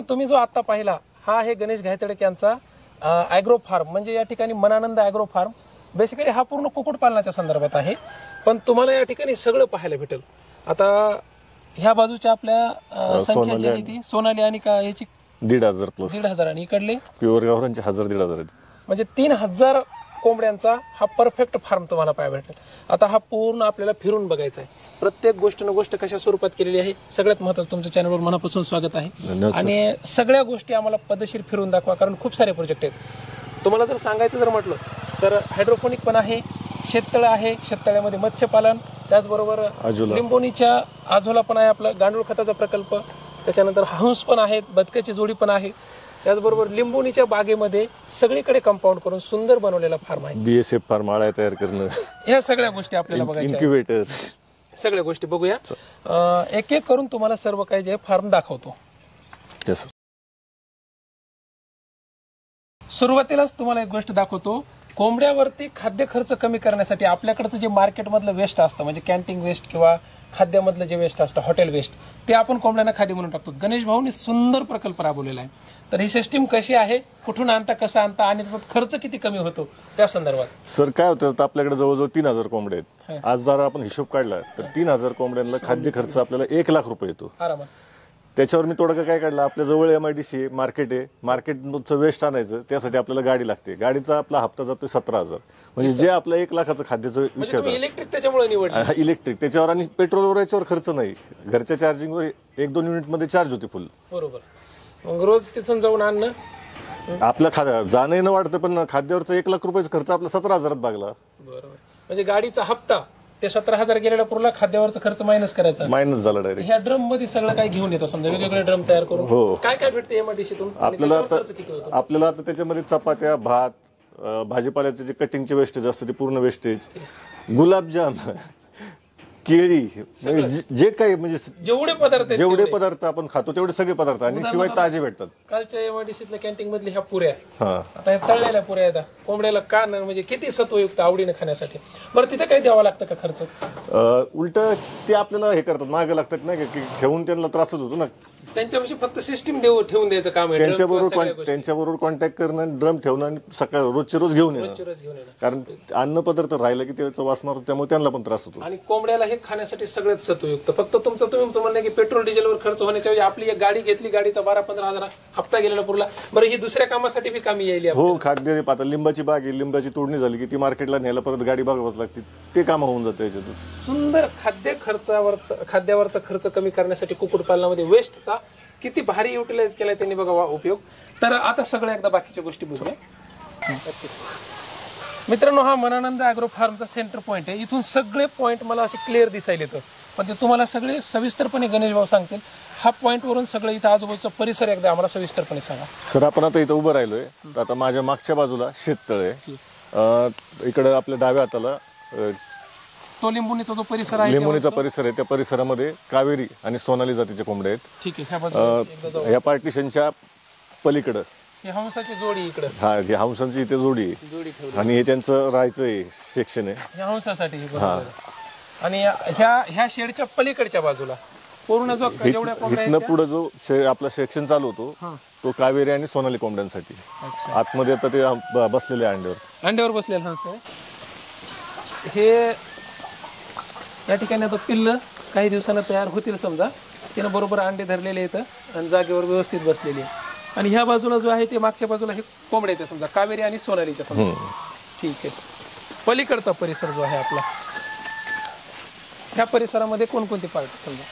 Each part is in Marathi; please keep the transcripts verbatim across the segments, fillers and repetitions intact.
तुम्ही जो आता पाहिला हा आहे गणेश गायतडक यांचा ॲग्रो फार्म, म्हणजे या ठिकाणी मनानंद ॲग्रो फार्म. बेसिकली हा पूर्ण कुक्कुटपालनाच्या संदर्भात आहे, पण तुम्हाला या ठिकाणी सगळं पाहायला भेटेल. आता ह्या बाजूच्या आपल्या संख्या जी आहे ती सोनाली आणि का याची दीड हजार प्लस दीड हजार आणि इकडले प्युअर गावरांचे हजार दीड हजार, म्हणजे तीन हजार कोंबड्यांचा हा परफेक्ट फार्म तुम्हाला पाहायला भेटेल. आता हा पूर्ण आपल्याला फिरून बघायचा आहे. प्रत्येक गोष्ट न गोष्ट कशा स्वरूपात केलेली आहे. सगळ्यात महत्त्वाचं तुमच्या चॅनलवर मनापासून स्वागत आहे आणि सगळ्या गोष्टी आम्हाला पद्धतशीर फिरून दाखवा, कारण खूप सारे प्रोजेक्ट आहेत. तुम्हाला जर सांगायचं जर म्हटलं तर हायड्रोपोनिक पण आहे, शेततळ आहे, शेततळ्यामध्ये मत्स्यपालन, त्याचबरोबर लिंबोनीच्या आझोला पण आहे, आपला गांडूळ खताचा प्रकल्प, त्याच्यानंतर हंस पण आहेत, बदकाची जोडी पण आहे, त्याचबरोबर लिंबोनीच्या बागेमध्ये सगळीकडे कंपाऊंड करून सुंदर बनवलेला फार्म आहे. बीएसएफ फार्म आळ्या तयार करणं, ह्या सगळ्या गोष्टी आपल्याला बघायच्या, इन्क्युबेटर, सगळ्या गोष्टी बघूया. एक एक करून तुम्हाला सर्व काही जे फार्म दाखवतो. येस. सुरुवातीलाच तुम्हाला एक गोष्ट दाखवतो. कोंबड्यावरती खाद्य खर्च कमी करण्यासाठी आपल्याकडचं जे मार्केटमधलं वेस्ट असतं, म्हणजे कॅन्टीन वेस्ट किंवा खाद्यामधलं जे वेस्ट असतं, हॉटेल वेस्ट, ते आपण कोंबड्यांना खाद्य म्हणून टाकतो. गणेश भाऊनी सुंदर प्रकल्प राबवलेला आहे. तर ही सिस्टीम कशी आहे, कुठून आणता, कसं आणता आणि त्याचा खर्च किती कमी होतो त्या संदर्भात. सर काय होतं, आपल्याकडे जवळजवळ तीन हजार कोंबडे आहेत. आज जर आपण हिशोब काढला तर तीन हजार कोंबड्यांना खाद्य खर्च आपल्याला एक लाख रुपये येतो आरामात. त्याच्यावर मी तोडगा काय काढला, आपल्या जवळ एमआयडीसी मार्केट आहे, मार्केटचं वेस्ट आणायचं, त्यासाठी आपल्याला गाडी लागते. गाडीचा आपला हप्ता जातोय सतरा हजार, म्हणजे जे आपलं एक लाखाचं खाद्याचं विषय होता. इलेक्ट्रिक त्याच्यामुळे निवडलं, इलेक्ट्रिक त्याच्यावर, आणि पेट्रोलवर याच्यावर खर्च नाही. घरच्या चार्जिंगवर एक दोन युनिट मध्ये चार्ज होते फुल. बरोबर. मग रोज तिथून जाऊन आणणं आपलं खाद्य जाणं येणं वाढतं, पण खाद्यावरचा एक लाख रुपयाचा खर्च आपला सतरा हजारात भागला. बरोबर. म्हणजे गाडीचा हप्ता ते सतरा हजार गेलेला पुरला, खाद्यावरचा खर्च मायनस करायचा, मायनस झाला डायरेक्ट. ह्या ड्रम मध्ये सगळं काही घेऊन येतं, समजा वेगवेगळे ड्रम तयार करून. हो. काय काय भेटते एमआयडीसीतून आपल्याला? आपल्याला आता त्याच्यामध्ये चपात्या, भात, भाजीपाल्याचे जे कटिंगचे वेस्टेज असतं ते पूर्ण वेस्टेज, गुलाबजाम, केळी, जे काही म्हणजे जेवढे पदार्थ जेवढे पदार्थ आपण खातो तेवढे सगळे पदार्थ, आणि शिवाय ताजे भेटतात. कालच्या एमआयडीसीतल्या कॅन्टीन मधल्या ह्या पुऱ्या, आता ह्या तळलेल्या पुऱ्या आहेत, कोंबड्याला का म्हणजे किती सत्वयुक्त आवडीने खाण्यासाठी. बरं, तिथे काही द्यावं लागतं का खर्च? उलट ते आपल्याला हे करतात, मागे लागतात नाही की, ठेवून त्यांना त्रासच होतो ना. त्यांच्यापाशी फक्त सिस्टीम देऊ ठेवून द्यायचं काम आहे. त्यांच्याबरोबर त्यांच्याबरोबर कॉन्टॅक्ट करणं, ड्रम ठेवणं आणि सकाळ रोजचे रोज घेऊन येणं, कारण अन्न पदार्थ राहिलं की त्याचं वासणार, त्यामुळे त्यांना पण त्रास होतो. आणि कोंबड्याला हे खाण्यासाठी सगळ्यात सत्वयुक्त. फक्त तुमचं तुमचं म्हणणं की पेट्रोल डिझेलवर खर्च होण्याच्या ऐवजी आपली एक गाडी घेतली, गाडीचा बारा पंधरा हजार हप्ता गेलेला पुरला. बरं, ही दुसऱ्या कामासाठी बी कामी येईल. हो, खाद्य. आता लिंबाची बाग आहे, लिंबाची तोडणी झाली की ती मार्केटला न्यायला परत गाडी बघावंच लागते, ते काम होऊन जातं याच्यातच. सुंदर खाद्य खर्चावरचा खाद्यावरचा खर्च कमी करण्यासाठी कुक्कुटपालनामध्ये वेस्टचा किती भारी युटिलाइज केलाय त्यांनी बघा उपयोग. तर आता सगळ्या एकदा बाकीच्या गोष्टी बघूया. मित्रांनो, हा मनानंद ॲग्रो फार्मचा सेंटर पॉईंट आहे. इथून सगळे पॉईंट मला असे क्लिअर दिसायला येतं, पण ते तुम्हाला सगळे सविस्तरपणे गणेश भाऊ सांगतील. हा पॉईंट वरून सगळं इथं आजूबाजूचा परिसर एकदा आम्हाला सविस्तरपणे सांगा. सर, आपण आता इथं उभं राहिलोय, आता माझ्या मागच्या बाजूला शेततळ आहे, इकडे आपल्या डाव्या हाताला तो लिंबोनीचा जो परिसर आहे, लिंबोनीचा परिसर आहे, त्या परिसरामध्ये कावेरी आणि सोनाली जातीचे कोंबडे आहेत. ठीक आहे. या पार्टिशनच्या पलीकडं हंसाची जोडी इकडे, हा, ही हंसांची इथे जोडी आहे, आणि हे त्यांचं राहायचं सेक्शन आहे हंसासाठी. आणि ह्या ह्या शेडच्या पलीकडच्या बाजूला पूर्ण जो जेवढ्या कोंबड्या पुढे जो आपला सेक्शन चालू होतो तो कावेरी आणि सोनाली कोंबड्यांसाठी. आतमध्ये आता ते बसलेले अंड्यावर अंड्यावर बसलेले हंस आहे. हे या ठिकाणी आता पिल्ल काही दिवसांना तयार होतील, समजा तिनं बरोबर अंडे धरलेले आहेत आणि जागेवर व्यवस्थित बसलेली आहे. आणि ह्या बाजूला जो आहे ते मागच्या बाजूला हे कोंबड्याच्या, समजा कावेरी आणि सोनालीच्या, समजा. ठीक आहे. पलीकडचा परिसर जो आहे आपला, ह्या परिसरामध्ये कोणकोणते पार्ट समजा?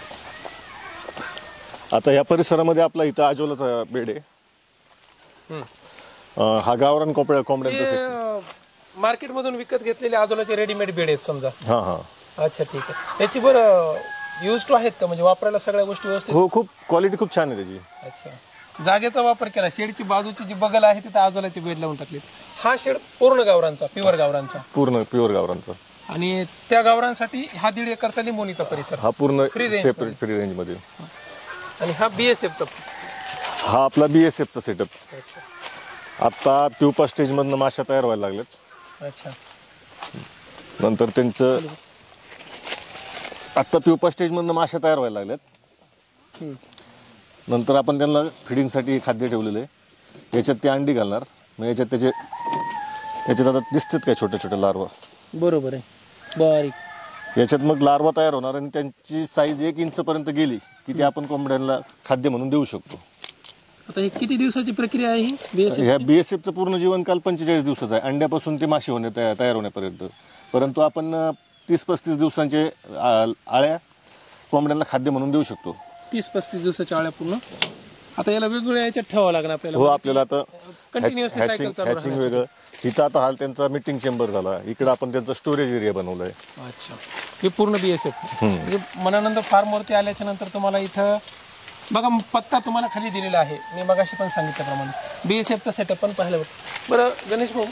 आता या परिसरामध्ये आपला इथं आजोलाचा बेड आहे, हा गावरान कोंबड्या कोंबड्यांचा मार्केटमधून विकत घेतलेले आजोलाचे रेडीमेड बेड आहेत समजा. हा हा. अच्छा, ठीक आहे. याची बरं यूज टू आहेत का, म्हणजे वापरायला सगळ्या गोष्टी व्यवस्थित? हो, खूप क्वालिटी खूप छान आहे त्याची. अच्छा. जागेचा वापर केला, शेडची बाजूची जी बगल आहे तिथे आजोलाचे बेड लावून टाकले. हा शेड पूर्ण गावरांचा, प्युअर गावरांचा, पूर्ण प्युअर गावरांचा. आणि त्या गावरांसाठी हा दीड एकरचा लिंबोनीचा परिसर, हा पूर्ण सेपरेट फ्री रेंज मध्ये. आणि हा बीएसएफचा, हा आपला बीएसएफचा सेटअप. आता प्युपा स्टेज मधनं माशा तयार व्हायला लागलेत. अच्छा. नंतर त्यांचं आता प्युपा स्टेज मधनं माशा तयार व्हायला लागल्यात. नंतर आपण त्यांना फिडिंगसाठी खाद्य ठेवलेलं आहे, याच्यात ते अंडी घालणार. मग याच्यात त्याचे याच्यात आता दिसतात काय छोटे छोटे लार्वा, बरोबर आहे, बारीक. याच्यात मग लार्वा तयार होणार आणि त्यांची साईज एक इंच पर्यंत गेली की ते आपण कोंबड्यांना खाद्य म्हणून देऊ शकतो. आता हे किती दिवसाची प्रक्रिया आहे ही बीएसएफ? ह्या बीएसएफचं पूर्ण जीवनकाल पंचेचाळीस दिवसाचा आहे, अंड्यापासून ते माशी होणे तया- तयार होण्यापर्यंत. परंतु आपण तीस पस्तीस दिवसांचे आ- आळ्या कोंबड्यांना खाद्य म्हणून देऊ शकतो. तीस पस्तीस दिवसाच्या आळ्या पूर्ण. आता याला वेगवेगळ्या याच्यात ठेवावं लागणार आपल्याला. हो, आपल्याला आता कंटिन्युअसली हॅचिंग सायकल चालू हॅचिंग वेगळं. इथं आता हाल त्यांचा मीटिंग चेंबर झाला, इकडे आपण त्यांचा स्टोरेज एरिया बनवलाय. अच्छा, हे पूर्ण बीएसएफ म्हणजे मनानंद फार्मवरती आल्याच्या नंतर तुम्हाला इथं बघा पत्ता तुम्हाला खाली दिलेला आहे. मी मगाशी पण सांगितल्याप्रमाणे बीएसएफचा सेटअप पण पाहिलं. बरं गणेश भाऊ,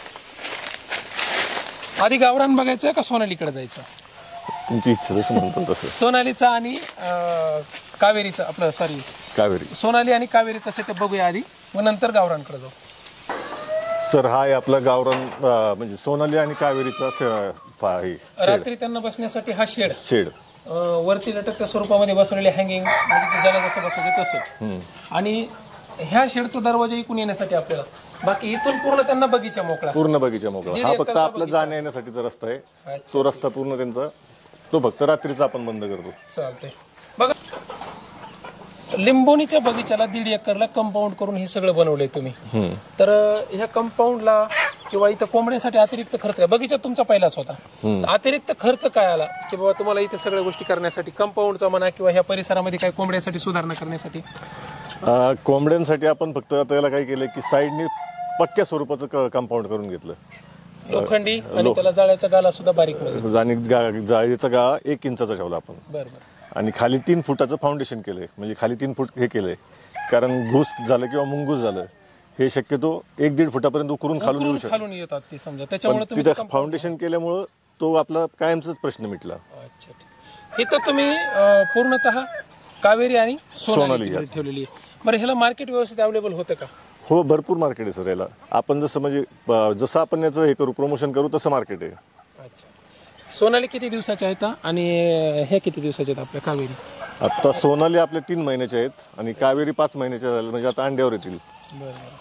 आधी गावरान बघायचं का सोनालीकडे जायचं? तुमची इच्छा जसं म्हणतो तसं. सोनालीचा आणि अं, कावेरीचा आपलं सॉरी कावेरी. सोनाली आणि कावेरीचा सेटअप बघूया आधी, मग नंतर गावरानकडे जाऊ. सर हा आहे आपला गावरान अं, म्हणजे सोनाली आणि कावेरीचा शे- फा- हे शेड. रात्री त्यांना बसण्यासाठी हा शेड शेड वरती लटकत्या स्वरूपामध्ये बसवलेले हँगिंग, म्हणजे ते ज्याला जसं बसायचं तसं. आणि ह्या शेडचा दरवाजा इकून येण्यासाठी आपल्याला, बाकी इथून पूर्ण त्यांना बगीचा मोकळा, पूर्ण बगीचा मोकळा. दीड हा फक्त एकरचा आपला जाण्या येण्यासाठीचा रस्ता आहे. तो रस्ता पूर्ण त्यांचा, तो फक्त रात्रीचा आपण बंद करतो. चालतंय. बघा लिंबोनीच्या बगीच्याला दीड एकरला कंपाऊंड करून हे सगळं बनवलंय तुम्ही. तर अं, ह्या कंपाऊंडला किंवा इथं कोंबड्यांसाठी अतिरिक्त खर्च काय? बगीचा तुमचा पहिलाच होता, अतिरिक्त खर्च काय आला की बाबा तुम्हाला इथे सगळ्या गोष्टी करण्यासाठी, कंपाऊंडचा म्हणा किंवा ह्या परिसरामध्ये काही कोंबड्यासाठी सुधारणा करण्यासाठी? अं, कोंबड्यांसाठी आपण फक्त आता याला काय केलं की साईडनी पक्क्या स्वरूपाचं कंपाऊंड करून घेतलं, लोखंडी, आणि त्याला जाळ्याचा गाला सुद्धा बारीक मध्ये. आणि गा- जाळीचा गाळा एक इंचाचा ठेवला आपण. बरोबर. आणि खाली तीन फुटाचं फाउंडेशन केलंय, म्हणजे खाली तीन फूट हे केलंय, कारण घुस झालं किंवा मुंगूस झालं हे शक्यतो एक दीड फुटापर्यंत उकरून खालून येऊ शकतं. खालून येतात ते समजा, त्याच्यामुळे तुम्ही तिथं फाउंडेशन केल्यामुळं तो आपला कायमचाच प्रश्न मिटला. अच्छा, इथं तुम्ही अं, पूर्णतः कावेरी आणि सोनाली सोनाली ठेवलेली आहे. बरं, ह्याला मार्केट व्यवस्थित अवेलेबल होतं का? हो, भरपूर मार्केट आहे सर याला. आपण जसं म्हणजे अं, जसं आपण याचं हे करू, प्रमोशन करू, तसं मार्केट आहे. अच्छा, सोनाली किती दिवसाच्या आहेत आणि हे किती दिवसाचे आहेत आपल्या कावेरी? आता सोनाली आपल्या तीन महिन्याच्या आहेत आणि कावेरी पाच महिन्याच्या झाल्या, म्हणजे आता अंड्यावर येतील. बरं.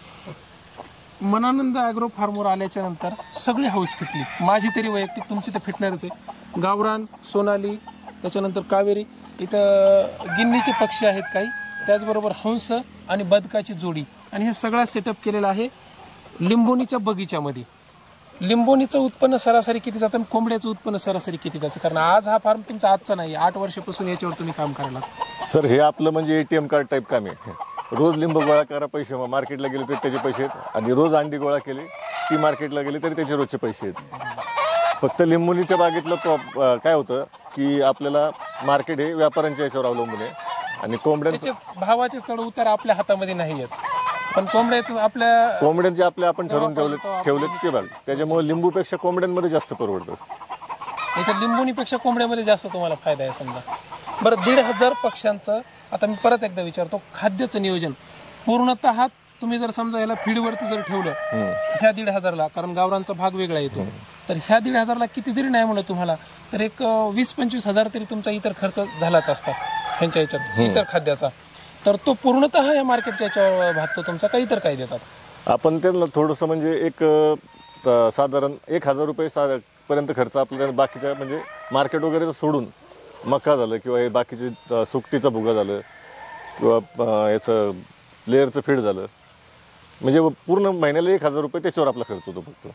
मनानंद ॲग्रो फार्मवर आल्याच्या नंतर सगळी हाऊस फिटली, माझी तरी वैयक्तिक, तुमची तर फिटणारच आहे. गावरान, सोनाली, त्याच्यानंतर कावेरी, इथं गिन्नीचे पक्षी आहेत काही, त्याचबरोबर हंस आणि बदकाची जोडी, आणि हे सगळा सेटअप केलेला आहे लिंबोनीच्या बगीच्यामध्ये. लिंबोनीचं उत्पन्न सरासरी किती जातं आणि कोंबड्याचं उत्पन्न सरासरी किती जातं? कारण आज हा फार्म तुमचा आजचा नाही, आठ वर्षापासून याच्यावर तुम्ही काम करायला. सर हे आपलं म्हणजे एटीएम कार्ड टाईप काम आहे. रोज लिंब गोळा करा, पैसे मार्केटला गेले तरी त्याचे पैसे आहेत, आणि रोज अंडी गोळा केली ती मार्केटला गेली तरी त्याचे रोजचे पैसे आहेत. फक्त लिंबोनीच्या बागेतलं प्रॉ- काय होतं की आपल्याला मार्केट हे व्यापाऱ्यांच्या याच्यावर अवलंबून आहे, आणि कोंबड्यांचे भावाचे चढ उतार आपल्या हातामध्ये नाही आहेत, पण कोंबड्याचं आपल्या कोंबड्यांचे आपले आपण ठरवून ठेवले ठेवले ते भाग, त्याच्यामुळे लिंबूपेक्षा कोंबड्यांमध्ये जास्त परवडतं. इथं लिंबोनीपेक्षा कोंबड्यामध्ये जास्त तुम्हाला फायदा आहे समजा. बरं, दीड हजार पक्ष्यांचं, आता मी परत एकदा विचारतो, खाद्याचं नियोजन पूर्णतः तुम्ही जर समजा याला फीडवरती जर ठेवलं ह्या दीड हजारला, कारण गावरांचा भाग वेगळा येतो, तर ह्या दीड हजारला किती जरी नाही म्हणलं तुम्हाला तर एक वीस पंचवीस हजार तरी तुमचा इतर खर्च झालाच असतात ह्यांच्या याच्यात इतर खाद्याचा. तर तो पूर्णतः या मार्केटच्या याच्यावर भागतो तुमचा, काही तर काय देतात? आपण त्यांना थोडंसं म्हणजे एक अं, साधारण एक हजार रुपये सा पर्यंत खर्च आपल्याला बाकीच्या म्हणजे मार्केट वगैरे सोडून, मका झालं किंवा हे बाकीचे अं, सुकटीचा भुगा झालं किंवा अं, याचं लेअरचं फीड झालं, म्हणजे पूर्ण महिन्याला एक हजार रुपये त्याच्यावर आपला खर्च होतो फक्त.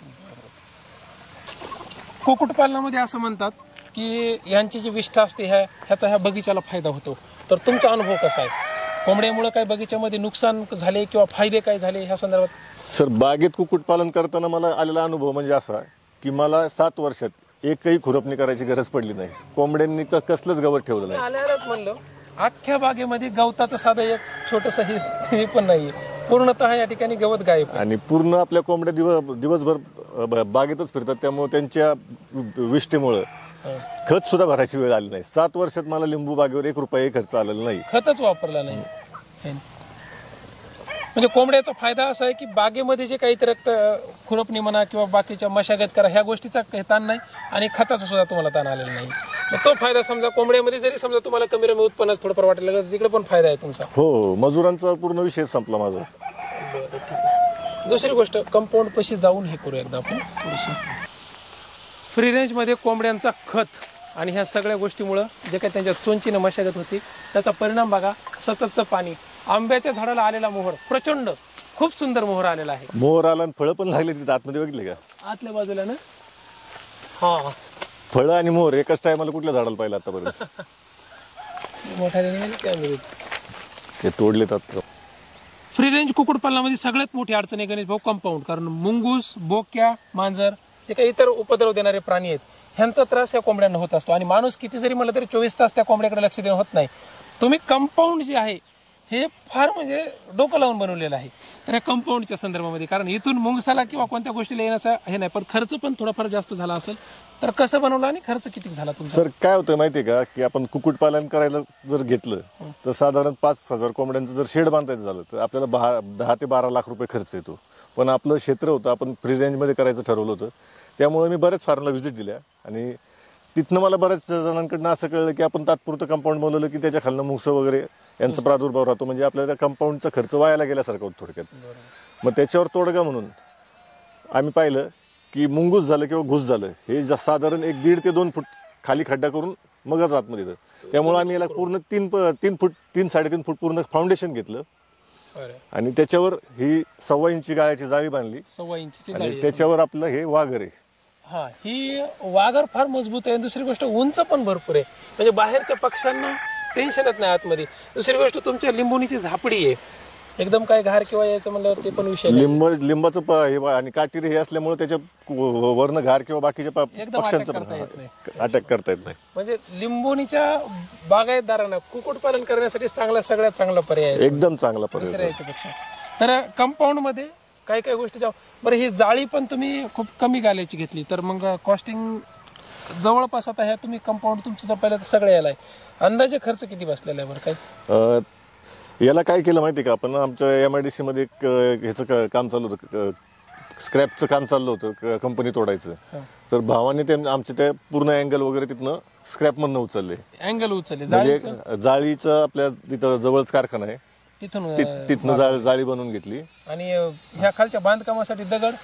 कुक्कुटपालनामध्ये असं म्हणतात की यांची जी विष्ठा असते ह्या ह्याचा ह्या बगीच्याला फायदा होतो, तर तुमचा अनुभव कसा आहे? कोंबड्यामुळे काय बगीच्यामध्ये नुकसान झाले किंवा फायदे काय झाले ह्या संदर्भात? सर बागेत कुक्कुटपालन करताना मला आलेला अनुभव म्हणजे असा की मला सात वर्षात एकही खुरपणी करायची गरज पडली नाही. कोंबड्यांनी तर कसलंच गवत ठेवलं नाही. आल्यावरच म्हणलं अख्ख्या बागेमध्ये गवताचं साधं एक छोटस हे पण नाहीये, पूर्णतः या ठिकाणी गवत गायब. आणि पूर्ण आपल्या कोंबड्या दिवस दिवसभर ब- बागेतच फिरतात, त्यामुळे त्यांच्या विष्ठेमुळं खत सुद्धा भरायची वेळ आली नाही. सात वर्षात मला लिंबू बागेवर एक रुपयाही खर्च आलेला नाही, खतच वापरला नाही. म्हणजे कोंबड्याचा फायदा असा आहे की बागेमध्ये जे काही रक्त खुरपणी म्हणा किंवा बाकीच्या मशागत करा ह्या गोष्टीचा काही ताण नाही, आणि खताचा सुद्धा तुम्हाला ताण आलेला नाही. मग तो फायदा समजा कोंबड्यामध्ये जरी समजा तुम्हाला कमी कमी उत्पन्नाच थोडंफार वाटायला लागलं तिकडे पण फायदा आहे तुमचा. हो, मजुरांचा पूर्ण विषय संपला माझा. बरं, ठीक आहे. दुसरी गोष्ट, कंपाऊंड पशी जाऊन हे करू एकदा आपण थोडीशी. फ्री रेंज मध्ये कोंबड्यांचा खत आणि ह्या सगळ्या गोष्टीमुळं जे काही त्यांच्या चोंचीनं मशागत होती त्याचा परिणाम बघा. सततचं पाणी, आंब्याच्या झाडाला आलेला मोहर, प्रचंड खूप सुंदर मोहर आलेला आहे. मोहर आला आणि फळं पण लागले तिथे आतमध्ये, बघितले का आतल्या बाजूला ना? हा, फळं आणि मोहर एकाच टायमाला कुठल्या झाडाला पाहिलं आतापर्यंत? मोठ्या काय ते तोडलेत आता. फ्री रेंज कुक्कुटपालनामध्ये सगळ्यात मोठी अडचण आहे गणेश भाऊ कंपाऊंड. कारण मुंगूस, बोक्या, मांजर जे काही इतर उपद्रव देणारे प्राणी आहेत ह्यांचा त्रास या कोंबड्यांना होत असतो. आणि माणूस किती जरी म्हणलं तरी चोवीस तास त्या कोंबड्याकडे लक्ष देणं होत नाही. तुम्ही कंपाऊंड जे आहे हे फार म्हणजे डोकं लावून बनवलेलं आहे. तर या कंपाऊंडच्या संदर्भामध्ये, कारण इथून मुंगसाला किंवा कोणत्या गोष्टीला येण्याचा हे नाही, पण खर्च पण थोडाफार जास्त झाला असेल. तर कसं बनवलं आणि खर्च किती झाला तुमचा? सर काय होतं माहितीये का, की आपण कुक्कुटपालन करायला जर घेतलं तर साधारण पाच हजार कोंबड्यांचं जर शेड बांधायचं झालं तर आपल्याला बहा दहा ते बारा लाख रुपये खर्च येतो. पण आपलं क्षेत्र होतं, आपण फ्री रेंजमध्ये करायचं ठरवलं होतं. त्यामुळे मी बऱ्याच फार्मला व्हिजिट दिल्या आणि तिथनं मला बऱ्याच जणांकडनं असं कळलं की आपण तात्पुरतं कंपाऊंड बनवलं की त्याच्या खालनं मुसं वगैरे यांचा प्रादुर्भाव राहतो, म्हणजे आपल्याला कंपाऊंडचा खर्च वायाला गेल्यासारखं होतं थोडक्यात. मग त्याच्यावर तोडगा म्हणून आम्ही पाहिलं की मुंगूस झालं किंवा घुस झालं हे साधारण एक दीड ते दोन फूट खाली खड्डा करून मगच आतमध्ये येतं. त्यामुळे आम्ही याला पूर्ण तीन तीन फूट तीन साडेतीन फूट पूर्ण फाउंडेशन घेतलं आणि त्याच्यावर ही सव्वा इंची गाळ्याची जाळी बांधली. सव्वा इंची आणि त्याच्यावर आपलं हे वाघर आहे. हा, ही वाघर फार मजबूत आहे. दुसरी गोष्ट उंच पण भरपूर आहे, म्हणजे बाहेरच्या पक्ष्यांना टेन्शनच नाही आतमध्ये. दुसरी गोष्ट तुमच्या लिंबोणीची झापडी आहे, एकदम काय घार किंवा यायचं म्हणल्यावर ते पण विषय. लिंब लिंबाचं हे आणि काटेरी हे असल्यामुळे त्याच्या वर्ण घार किंवा बाकीच्या पक्ष्यांचं अटॅक करता येत नाही. म्हणजे लिंबोणीच्या बागायतदारांना कुक्कुटपालन करण्यासाठी चांगला सगळ्यात चांगला पर्याय, एकदम चांगला पर्याय याच्यापेक्षा. तर कंपाऊंड मध्ये काही काही गोष्टी जाऊ. बरं, ही जाळी पण तुम्ही खूप कमी गाल्याची घेतली तर मग कॉस्टिंग जवळपास आता ह्या तुम्ही कंपाऊंड तुमचं जर पाहिलं तर सगळं यायला अंदाजे खर्च किती बसलेला आहे बरं काय? याला काय केलं माहिती का, आपण आमच्या एम आय डी सी मध्ये एक ह्याचं काम चालू होतं, स्क्रॅपचं काम चाललं होतं, कंपनी तोडायचं. तर भावाने ते आमचे ते पूर्ण अँगल वगैरे तिथनं स्क्रॅप मधनं उचलले. अँगल उचलले, म्हणजे जाळीचं आपल्या तिथं जवळच कारखाना आहे, तिथून तिथनं जाळी बनवून घेतली. आणि ह्या खालच्या बांधकामासाठी दगड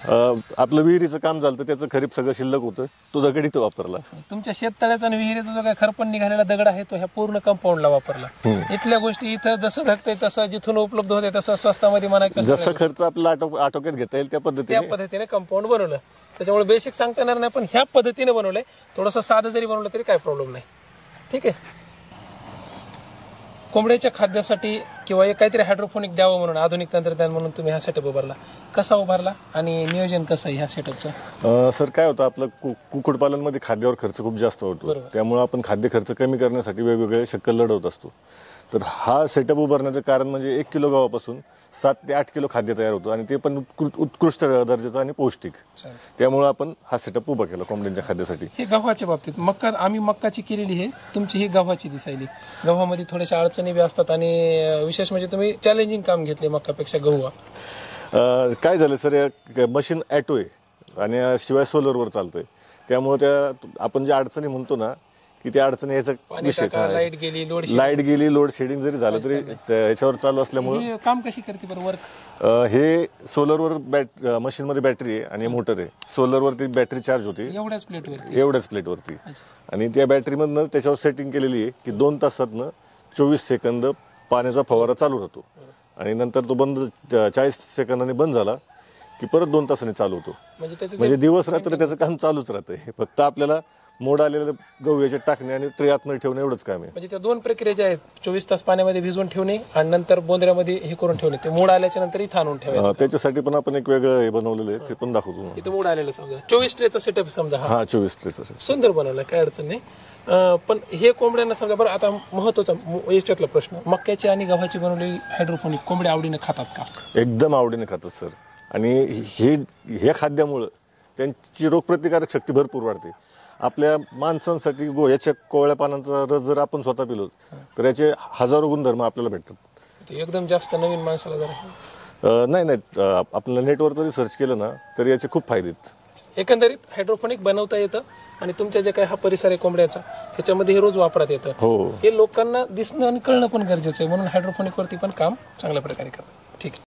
आपलं विहिरीचं काम झालं त्याचं खरीप सगळं शिल्लक होतं, तो दगड इथं वापरला. तुमच्या शेततळ्याचा आणि विहिरीचा जो काही खरपण निघालेला दगड आहे तो ह्या पूर्ण कंपाऊंडला वापरला. इथल्या गोष्टी इथं जसं घडतंय तसं जिथून उपलब्ध होते तसं स्वस्तामध्ये म्हणा, जसं खर्च आपल्याला आटोक्यात घेता येईल त्या पद्धतीने त्या पद्धतीने कंपाऊंड बनवलं. त्याच्यामुळे बेसिक सांगता येणार नाही, पण ह्या पद्धतीने बनवलंय. थोडंसं साधं जरी बनवलं तरी काय प्रॉब्लेम नाही. ठीक आहे. कोंबड्याच्या खाद्यासाठी किंवा एक काहीतरी हायड्रोफोनिक द्यावं म्हणून आधुनिक तंत्रज्ञान म्हणून तुम्ही हा सेटअप उभारला, कसा उभारला आणि नियोजन कसं आहे ह्या सेटअपचं? सर काय होतं, आपलं कुक्कुटपालन मध्ये खाद्यावर खर्च खूप जास्त होतो. त्यामुळे आपण खाद्य खर्च कमी करण्यासाठी वेगवेगळे शक्कल लढवत असतो. तर हा सेटअप उभारण्याचं कारण म्हणजे एक किलो गव्हापासून सात ते आठ किलो खाद्य तयार होतं आणि ते पण उत्कृष्ट दर्जाचं आणि पौष्टिक. त्यामुळे आपण हा सेटअप उभा केला कोंबड्यांच्या खाद्यासाठी. हे गव्हाच्या बाबतीत मक्का आम्ही मक्काची केलेली आहे, तुमची ही गव्हाची दिसायली. गव्हामध्ये थोड्याशा अडचणी बी असतात आणि विशेष म्हणजे तुम्ही चॅलेंजिंग काम घेतले मक्कापेक्षा गहू. काय झालं सर, मशीन ॲटो आहे आणि शिवाय सोलरवर चालतोय. त्यामुळे त्या आपण ज्या अडचणी म्हणतो ना की त्या अडचणी याचा विषय, लाईट गेली, लोड लाईट गेली लोड शेडिंग जरी झालं तरी याच्यावर चालू असल्यामुळे काम कशी करते बरं वर्क? हे सोलरवर बॅट मशीन मध्ये बॅटरी आहे आणि मोटर आहे. सोलरवरती बॅटरी चार्ज होती एवढ्याच प्लेटवरती एवढ्याच प्लेटवरती आणि त्या बॅटरीमधनं त्याच्यावर सेटिंग केलेली आहे की दोन तासातनं चोवीस सेकंद पाण्याचा फवारा चालू राहतो आणि नंतर तो बंद चाळीस सेकंदाने बंद झाला की परत दोन तासाने चालू होतो. म्हणजे दिवस रात्र त्याचं काम चालूच राहतंय. फक्त आपल्याला मोड आलेलं गहू याच्यात टाकणे आणि ट्रे आतमध्ये ठेवणे एवढंच काम आहे. म्हणजे त्या दोन प्रक्रिया ज्या आहेत, चोवीस तास पाण्यामध्ये भिजवून ठेवणे आणि नंतर बोंद्र्यामध्ये हे करून ठेवणे, ते मोड आल्याच्या नंतर इथं आणून ठेवायचं. त्याच्यासाठी पण आपण एक वेगळं हे बनवलेलं आहे, ते पण दाखवतो. इथं मोड आलेलं समजा चोवीस ट्रेचा सेटअप समजा. हा चोवीस ट्रेचा सुंदर बनवलं, काय अडचण नाही. पण हे कोंबड्यांना समजा बरं, आता महत्वाचा याच्यातला प्रश्न, मक्याची आणि गव्हाची बनवलेली हायड्रोपोनिक कोंबड्या आवडीने खातात का? एकदम आवडीने खातात सर. आणि हे हे खाद्यामुळं त्यांची रोगप्रतिकारक शक्ती भरपूर वाढते. आपल्या माणसांसाठी गो याच्या कोवळ्या पानांचा रस जर आपण स्वतः पिलो तर याचे हजारो गुणधर्म आपल्याला भेटतात. एकदम जास्त नवीन माणसाला जरा नाही नाही आपल्याला नेटवर जरी सर्च केलं ना तर याचे खूप फायदे आहेत. एकंदरीत हायड्रोपोनिक बनवता येतं आणि तुमच्या जे काही हा परिसर आहे कोंबड्याचा ह्याच्यामध्ये हे रोज वापरात येतं. हो हे लोकांना दिसणं आणि कळणं पण गरजेचं आहे, म्हणून हायड्रोपोनिक वरती पण काम चांगल्या प्रकारे करतात.